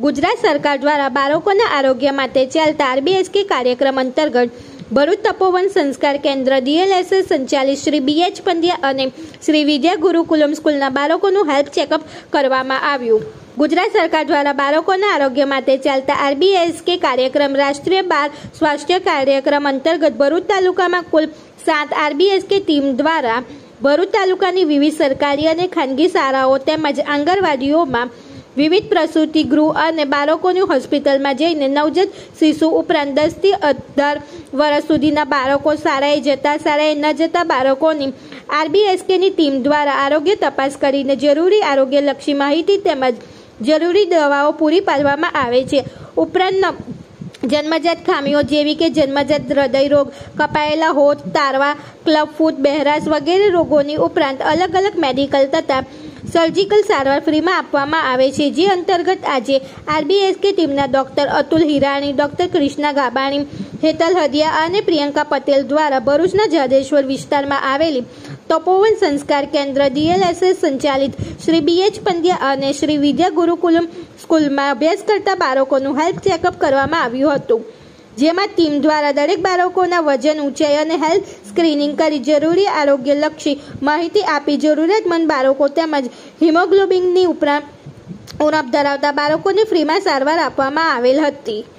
ગુજરાત સરકાર દ્વારા બાળકોના આરોગ્ય માટે ચાલતા RBSK કાર્યક્રમ અંતર્ગત ભરૂચ તપોવન સંસ્કાર કેન્દ્ર DLSS સંચાલિત શ્રી BH પંડ્યા અને શ્રી વિદ્યા ગુરુકુલમ સ્કૂલના બાળકોનું હેલ્થ ચેકઅપ કરવામાં આવ્યું। ગુજરાત સરકાર દ્વારા બાળકોના આરોગ્ય માટે ચાલતા RBSK કાર્યક્રમ રાષ્ટ્રીય બાળ સ્વાસ્થ્ય કાર્યક્રમ અંતર્ગત ભરૂચ તાલુકામાં કુલ 7 RBSK ટીમ દ્વારા ભરૂચ તાલુકાની વિવિધ સરકારી અને ખાનગી શાળાઓ તેમજ આંગણવાડીઓમાં વિવિધ પ્રસૂતિ ગૃહ અને બાળકોની હોસ્પિટલમાં જઈને નવજાત શિશુ ઉપરાંત 10 થી 18 વર્ષ સુધીના બાળકો, શાળાએ જતા શાળાએ ન જતા બાળકોની RBSKની ટીમ દ્વારા આરોગ્ય તપાસ કરીને જરૂરી આરોગ્યલક્ષી માહિતી તેમજ જરૂરી દવાઓ પૂરી પાડવામાં આવે છે। ઉપરાંત જન્મજાત ખામીઓ જેવી કે જન્મજાત હૃદય રોગ, કપાયેલા હોઠ, તારવા, ક્લબફૂટ, બહેરાશ વગેરે રોગોની ઉપરાંત અલગ અલગ મેડિકલ તથા સર્જિકલ સારવાર ફ્રીમાં આપવામાં આવે છે। જે અંતર્ગત આજે RBSK ટીમના ડૉક્ટર અતુલ હિરાણી, ડૉક્ટર કૃષ્ણા ગાબાણી, હેતલ હદિયા અને પ્રિયંકા પટેલ દ્વારા ભરૂચના જાડેશ્વર વિસ્તારમાં આવેલી તપોવન સંસ્કાર કેન્દ્ર DLSS સંચાલિત શ્રી BH પંડ્યા અને શ્રી વિદ્યા ગુરુકુલમ સ્કૂલમાં અભ્યાસ કરતા બાળકોનું હેલ્થ ચેકઅપ કરવામાં આવ્યું હતું, જેમાં ટીમ દ્વારા દરેક બાળકોના વજન, ઊંચાઈ અને હેલ્થ સ્ક્રીનિંગ કરી જરૂરી આરોગ્યલક્ષી માહિતી આપી જરૂરિયાતમંદ બાળકો તેમજ હિમોગ્લોબિનની ઉણપ ધરાવતા બાળકોને ફ્રીમાં સારવાર આપવામાં આવેલ હતી।